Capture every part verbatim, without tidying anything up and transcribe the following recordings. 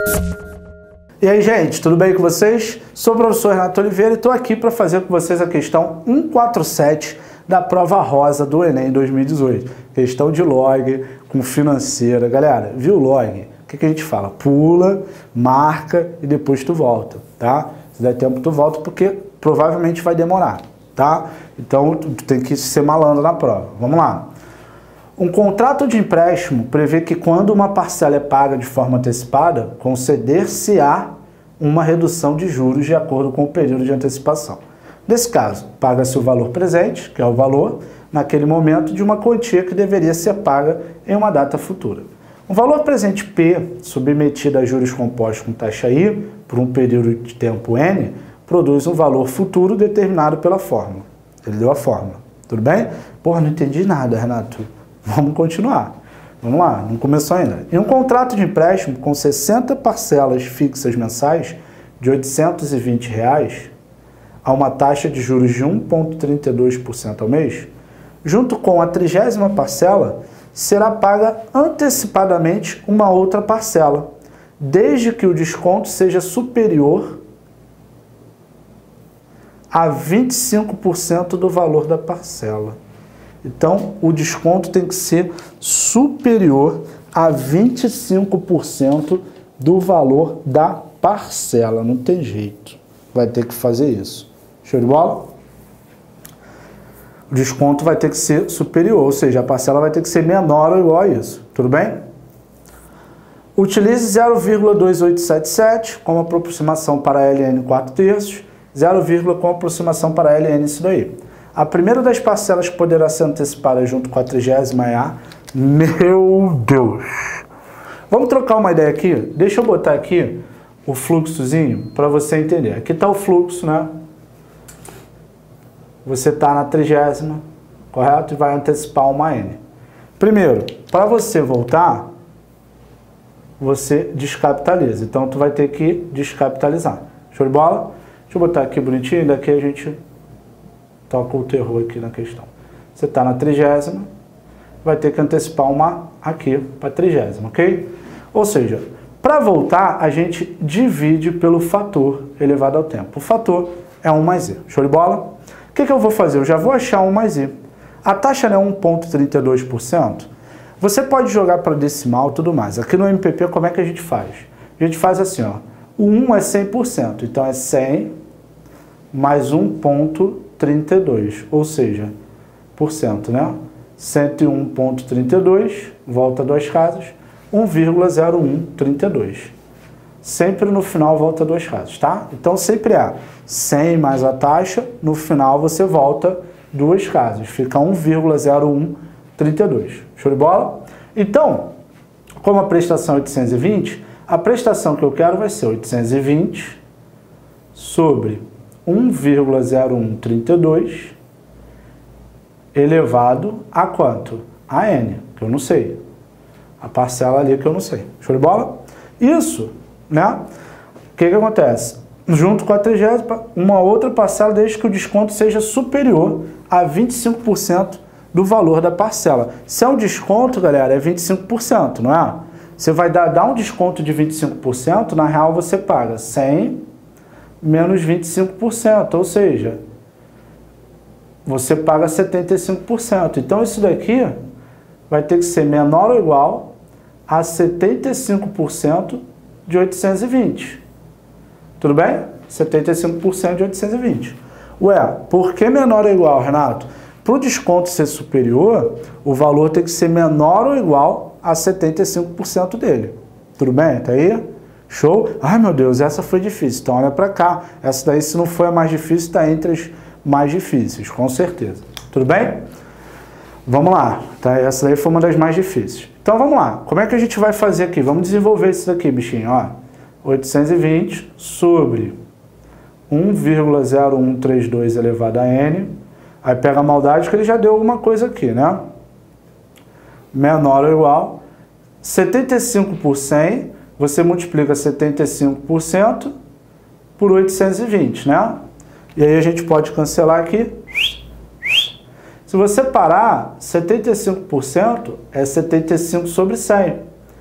E aí, gente, tudo bem com vocês? Sou o professor Renato Oliveira e estou aqui para fazer com vocês a questão cento e quarenta e sete da prova rosa do Enem dois mil e dezoito. Questão de log com financeira. Galera, viu o log? O que, que a gente fala? Pula, marca e depois tu volta, tá? Se der tempo tu volta porque provavelmente vai demorar, tá? Então tu tem que ser malandro na prova. Vamos lá. Um contrato de empréstimo prevê que quando uma parcela é paga de forma antecipada, conceder-se-á uma redução de juros de acordo com o período de antecipação. Nesse caso, paga-se o valor presente, que é o valor, naquele momento, de uma quantia que deveria ser paga em uma data futura. O valor presente P, submetido a juros compostos com taxa I, por um período de tempo N, produz um valor futuro determinado pela fórmula. Ele deu a fórmula. Tudo bem? Porra, não entendi nada, Renato. Vamos continuar. Vamos lá, não começou ainda. Em um contrato de empréstimo com sessenta parcelas fixas mensais de oitocentos e vinte reais, a uma taxa de juros de um vírgula trinta e dois por cento ao mês, junto com a trigésima parcela, será paga antecipadamente uma outra parcela, desde que o desconto seja superior a vinte e cinco por cento do valor da parcela. Então, o desconto tem que ser superior a vinte e cinco por cento do valor da parcela. Não tem jeito. Vai ter que fazer isso. Show de bola? O desconto vai ter que ser superior, ou seja, a parcela vai ter que ser menor ou igual a isso. Tudo bem? Utilize zero vírgula dois oito sete sete como aproximação para L N quatro terços, zero, como aproximação para L N isso daí. A primeira das parcelas que poderá ser antecipada junto com a trigésima é a... Meu Deus! Vamos trocar uma ideia aqui? Deixa eu botar aqui o fluxozinho para você entender. Aqui está o fluxo, né? Você está na trigésima, correto? E vai antecipar uma N. Primeiro, para você voltar, você descapitaliza. Então, tu vai ter que descapitalizar. Show de bola? Deixa eu botar aqui bonitinho, daqui a gente... toca o terror aqui na questão. Você está na trigésima, vai ter que antecipar uma aqui para a trigésima, ok? Ou seja, para voltar, a gente divide pelo fator elevado ao tempo. O fator é um mais i. Show de bola? O que, que eu vou fazer? Eu já vou achar um mais i. A taxa é um vírgula trinta e dois por cento. Você pode jogar para decimal e tudo mais. Aqui no M P P, como é que a gente faz? A gente faz assim, ó. O um é cem por cento, então é cem mais um vírgula trinta e dois, ou seja, por cento, né? cento e um vírgula trinta e dois, volta duas casas, um vírgula zero um trinta e dois. Sempre no final volta duas casas, tá? Então sempre é cem mais a taxa, no final você volta duas casas, fica um vírgula zero um trinta e dois. Show de bola? Então, como a prestação é oitocentos e vinte, a prestação que eu quero vai ser oitocentos e vinte sobre um vírgula zero um trinta e dois elevado a quanto? A N, que eu não sei. A parcela ali que eu não sei. Show de bola? Isso, né? O que que acontece? Junto com a trigésima, uma outra parcela desde que o desconto seja superior a vinte e cinco por cento do valor da parcela. Se é um desconto, galera, é vinte e cinco por cento, não é? Você vai dar, dar um desconto de vinte e cinco por cento, na real você paga cem menos vinte e cinco por cento, ou seja, você paga setenta e cinco por cento. Então isso daqui vai ter que ser menor ou igual a setenta e cinco por cento de oitocentos e vinte. Tudo bem? setenta e cinco por cento de oitocentos e vinte. Ué, por que menor ou igual, Renato? Para o desconto ser superior, o valor tem que ser menor ou igual a setenta e cinco por cento dele. Tudo bem? Tá aí? Show? Ai, meu Deus, essa foi difícil. Então, olha para cá. Essa daí, se não foi a mais difícil, está entre as mais difíceis, com certeza. Tudo bem? Vamos lá. Tá? Essa daí foi uma das mais difíceis. Então, vamos lá. Como é que a gente vai fazer aqui? Vamos desenvolver isso daqui, bichinho. Ó, oitocentos e vinte sobre um vírgula zero um trinta e dois elevado a N. Aí pega a maldade que ele já deu alguma coisa aqui, né? Menor ou igual. setenta e cinco por cem... Você multiplica setenta e cinco por cento por oitocentos e vinte, né? E aí a gente pode cancelar aqui. Se você parar, setenta e cinco por cento é setenta e cinco sobre cem.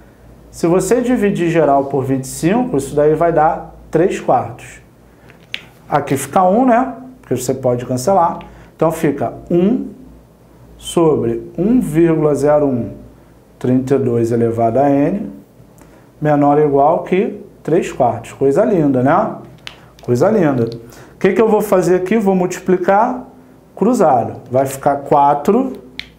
Se você dividir geral por vinte e cinco, isso daí vai dar três quartos. Aqui fica um, né? Porque você pode cancelar. Então fica um sobre um vírgula zero um trinta e dois elevado a n, menor ou igual que três quartos. Coisa linda, né? Coisa linda. O que, que eu vou fazer aqui? Vou multiplicar cruzado. Vai ficar quatro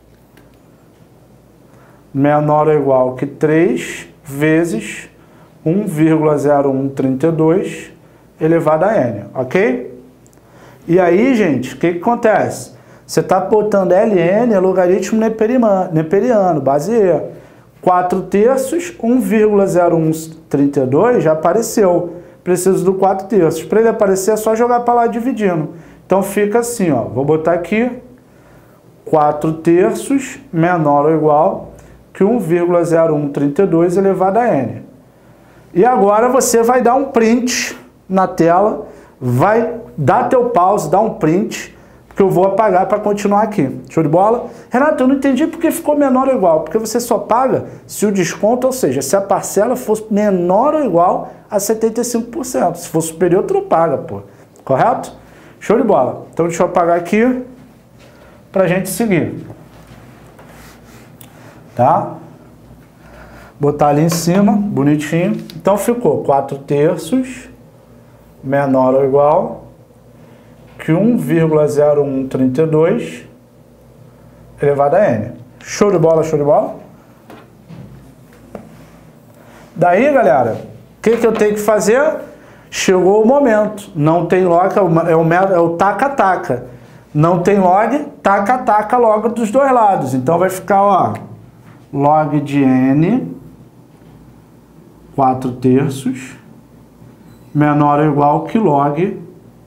menor ou igual que três vezes um vírgula zero um trinta e dois elevado a n, ok? E aí, gente, o que, que acontece? Você está botando ln, é logaritmo neperiano, base E. quatro terços, um vírgula zero um trinta e dois já apareceu. Preciso do quatro terços. Para ele aparecer é só jogar para lá dividindo. Então fica assim, ó. Vou botar aqui quatro terços menor ou igual que um vírgula zero um trinta e dois elevado a n. E agora você vai dar um print na tela, vai dar teu pause, dar um print, que eu vou apagar para continuar aqui. Show de bola? Renato, eu não entendi porque ficou menor ou igual. Porque você só paga se o desconto, ou seja, se a parcela fosse menor ou igual a setenta e cinco por cento. Se for superior, tu não paga, pô. Correto? Show de bola. Então deixa eu apagar aqui para a gente seguir. Tá? Botar ali em cima, bonitinho. Então ficou quatro terços menor ou igual que um vírgula zero um trinta e dois elevado a n. Show de bola, show de bola? Daí, galera, o que, que eu tenho que fazer? Chegou o momento. Não tem log, é o, é o taca-taca. Não tem log, taca-taca logo dos dois lados. Então vai ficar, ó, log de n, quatro terços, menor ou igual que log.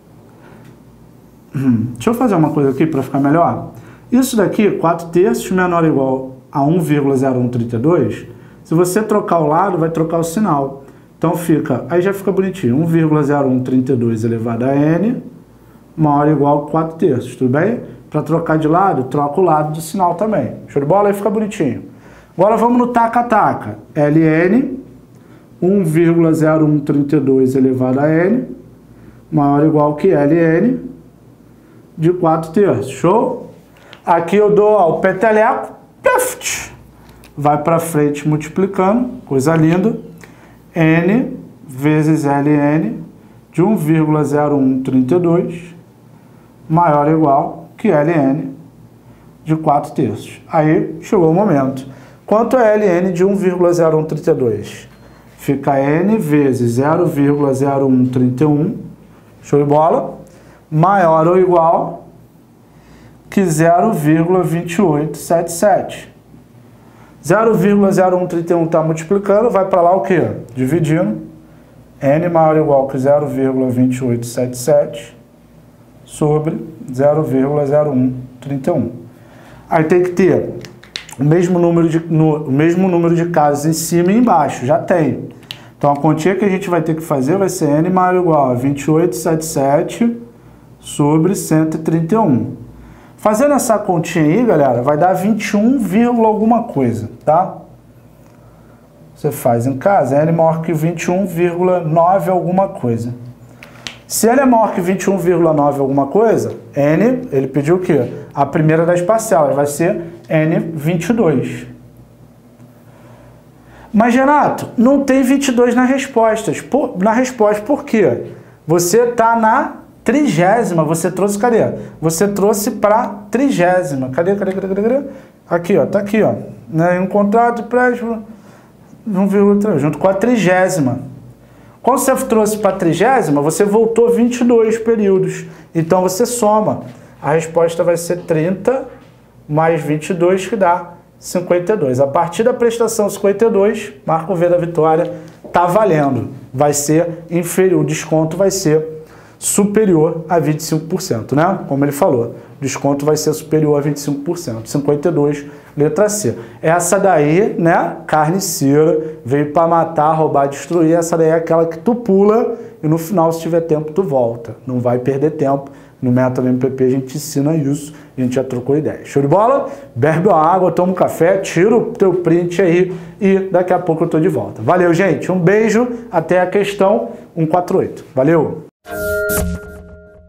Hum, deixa eu fazer uma coisa aqui para ficar melhor. Isso daqui, quatro terços menor ou igual a um vírgula zero um trinta e dois, se você trocar o lado, vai trocar o sinal. Então fica, aí já fica bonitinho, um vírgula zero um trinta e dois elevado a n, maior ou igual a quatro terços, tudo bem? Para trocar de lado, troca o lado do sinal também. Show de bola? Aí fica bonitinho. Agora vamos no taca-taca. ln, um vírgula zero um trinta e dois elevado a n, maior ou igual que ln de quatro terços. Show? Aqui eu dou ó, o peteleco, puff, vai para frente multiplicando, coisa linda. N vezes ln de um vírgula zero um trinta e dois maior ou igual que ln de quatro terços. Aí chegou o momento. Quanto é ln de um vírgula zero um trinta e dois? Fica n vezes zero vírgula zero um trinta e um, show de bola, maior ou igual que zero vírgula vinte e oito setenta e sete. zero vírgula zero um trinta e um está multiplicando, vai para lá o quê? Dividindo. N maior ou igual que zero vírgula vinte e oito setenta e sete sobre zero vírgula zero um trinta e um. Aí tem que ter o mesmo número de, no, o mesmo número de casas em cima e embaixo, já tem. Então a continha que a gente vai ter que fazer vai ser N maior ou igual a vinte e oito setenta e sete sobre cento e trinta e um. Fazendo essa continha aí, galera, vai dar vinte e um, alguma coisa, tá? Você faz em casa, N maior que vinte e um vírgula nove alguma coisa. Se N é maior que vinte e um vírgula nove alguma coisa, N, ele pediu o quê? A primeira das parcelas, vai ser N vinte e dois. Mas, Renato, não tem vinte e dois na resposta. Por, na resposta, por quê? Você está na trigésima, você trouxe, cadê? Você trouxe para trigésima. Cadê, cadê, cadê, cadê, cadê? Aqui, ó, tá aqui, ó. Né? Um contrato de empréstimo, um vírgula três, junto com a trigésima. Quando você trouxe para a trigésima, você voltou vinte e dois períodos. Então, você soma. A resposta vai ser trinta mais vinte e dois, que dá cinquenta e dois. A partir da prestação cinquenta e dois, marca o V da vitória, tá valendo. Vai ser inferior, o desconto vai ser superior a vinte e cinco por cento, né? Como ele falou, o desconto vai ser superior a vinte e cinco por cento. cinquenta e dois, letra C. Essa daí, né, carniceira, veio para matar, roubar, destruir. Essa daí é aquela que tu pula e no final, se tiver tempo, tu volta. Não vai perder tempo No Método M P P a gente ensina isso, a gente já trocou ideia. Show de bola? Bebe a água, toma um café, tira o teu print aí e daqui a pouco eu tô de volta. Valeu, gente. Um beijo, até a questão cento e quarenta e oito. Valeu!